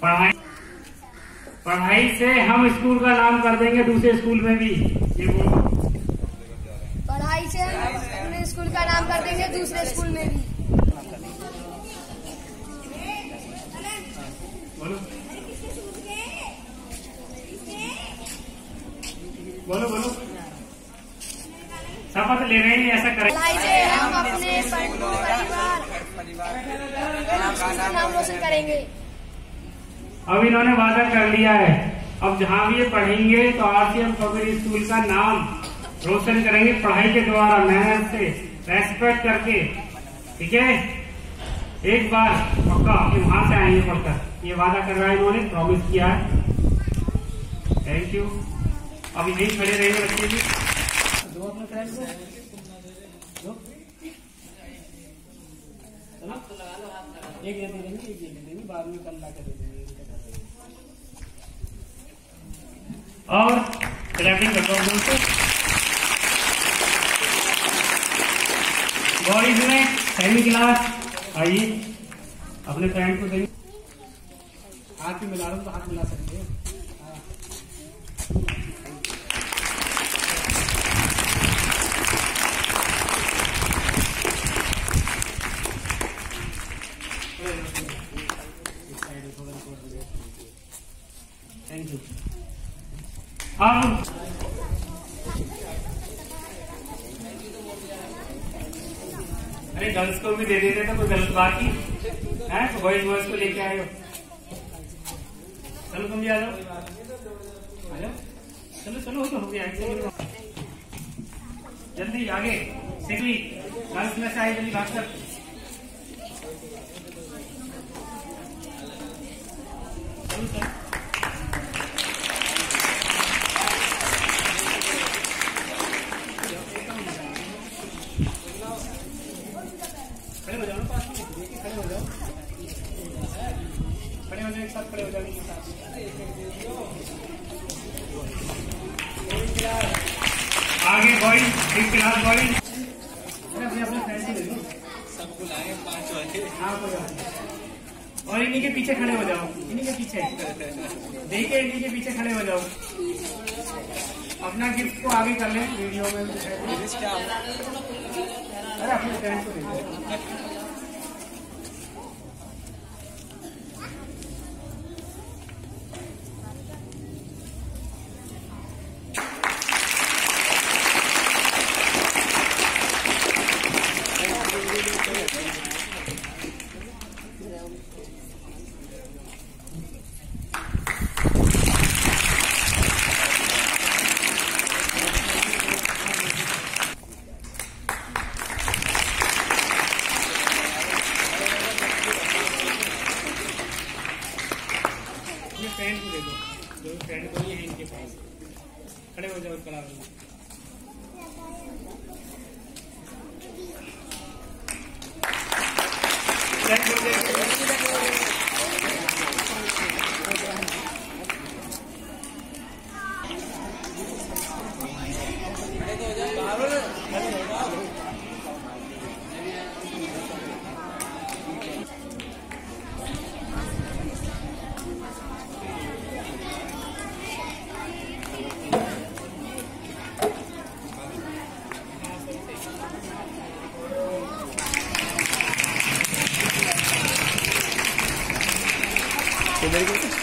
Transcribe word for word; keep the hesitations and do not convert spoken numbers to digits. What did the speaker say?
पढ़ाई पढ़ाई से हम स्कूल का नाम कर देंगे दूसरे स्कूल में भी। ये बोलो। पढ़ाई से हम अपने स्कूल का नाम कर देंगे दूसरे स्कूल में भी। बोलो बोलो बोलो। शपथ ले रहे हैं ऐसा करें। पढ़ाई से हम अपने परिवार का नाम रोशन करेंगे। अब इन्होंने वादा कर लिया है, अब जहाँ भी ये पढ़ेंगे तो आरसीएम पब्लिक स्कूल का नाम रोशन करेंगे पढ़ाई के द्वारा, मेहनत से, रेस्पेक्ट करके। ठीक है, एक बार पक्का वहां से आएंगे पढ़कर, ये वादा कर रहा है, इन्होंने प्रॉमिस किया है। Thank you. अब यही खड़े रहेंगे बच्चे भी। दो अपने फ्रेंड को दो, एक ये दे देंगे, एक ये दे देंगे, बाद में कल ला कर दे देंगे। और क्लैपिंग कर दो से। बॉयज में सेमी क्लास आइए, अपने फ्रेंड को देंगे। हाथ में मिला रहा हूँ तो हाथ मिला सकते हैं। Thank you. अब अरे गर्ल्स को भी दे देते तो कोई गलत बात ही है, तो बॉयज बॉयज को लेके आए हो। चलो तुम भी आ जाओ, आ जाओ, चलो चलो तो हो गया। जल्दी आगे सिकली गर्ल्स में से आए, जल्दी भाग कर। चलो चलो खड़े हो जाओ ना, पास में खड़े हो जाओ, खड़े हो जाओ, एक साथ खड़े हो जाओ। आगे बॉयज, एक क्लास बॉयज। अरे अपने अपने फ्रेंड से ले लो, सबको लाए पांच वाले। हाँ कोई बात नहीं। और इन्हीं के पीछे खड़े हो जाओ, इन्हीं के पीछे देखिए, इन्हीं के पीछे खड़े हो जाओ। अपना गिफ्ट को आगे कर लें वीडियो में। अरे अपने फ्रेंड को देखो। फ्रेंड को दे दो, जो फ्रेंड को ये है इनके पास। खड़े हो जाओ कला में। तो मेरे को